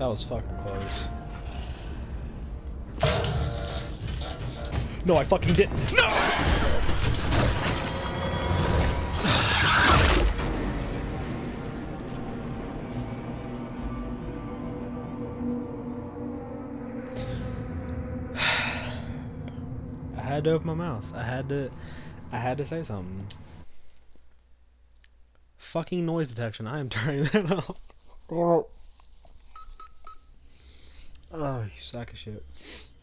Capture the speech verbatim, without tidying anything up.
That was fucking close. No, I fucking didn't. No! I had to open my mouth. I had to I had to say something. Fucking noise detection. I am turning that off. Oh, you sack of shit.